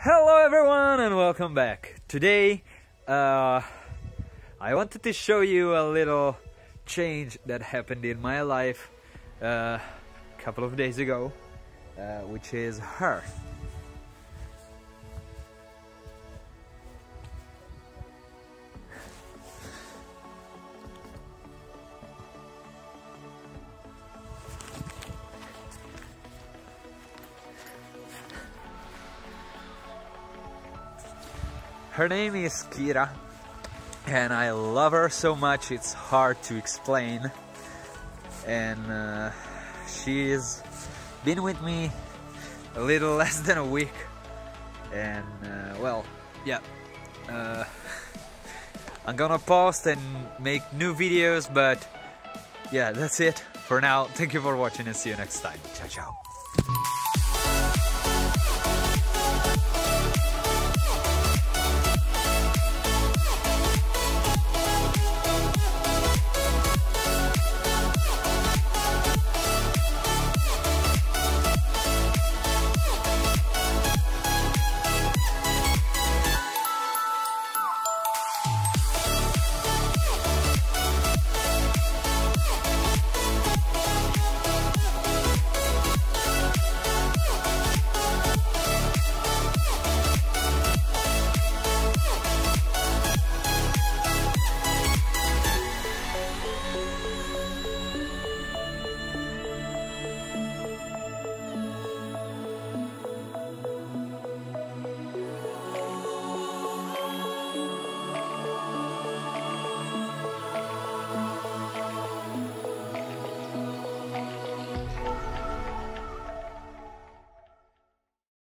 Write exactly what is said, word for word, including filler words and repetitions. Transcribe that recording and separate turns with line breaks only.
Hello everyone and welcome back. Today uh, I wanted to show you a little change that happened in my life uh, a couple of days ago, uh, which is her. Her name is Kira, and I love her so much it's hard to explain. And uh, she's been with me a little less than a week, and uh, well, yeah, uh, I'm gonna post and make new videos, but yeah, that's it for now. Thank you for watching and see you next time. Ciao, ciao.